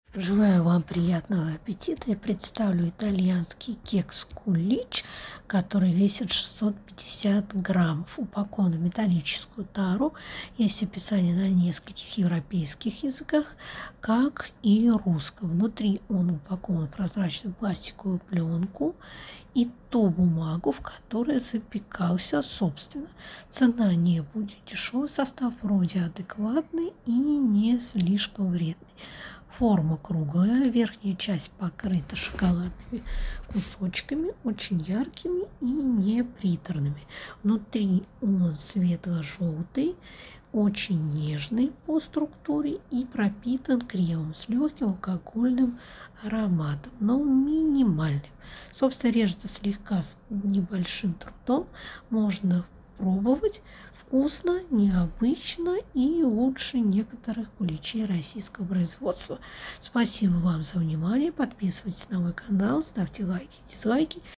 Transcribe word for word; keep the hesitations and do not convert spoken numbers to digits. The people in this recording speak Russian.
Желаю вам приятного аппетита и представлю итальянский кекс кулич, который весит шестьсот пятьдесят граммов. Упакован в металлическую тару. Есть описание на нескольких европейских языках, как и русском. Внутри он упакован в прозрачную пластиковую пленку и ту бумагу, в которой запекался собственно. Цена не будет дешевой, состав вроде адекватный и не слишком вредный. Форма круглая, верхняя часть покрыта шоколадными кусочками, очень яркими и неприторными. Внутри он светло-желтый, очень нежный по структуре и пропитан кремом с легким алкогольным ароматом, но минимальным. Собственно, режется слегка с небольшим трудом. Можно пробовать. Вкусно, необычно и лучше некоторых куличей российского производства. Спасибо вам за внимание. Подписывайтесь на мой канал, ставьте лайки, дизлайки.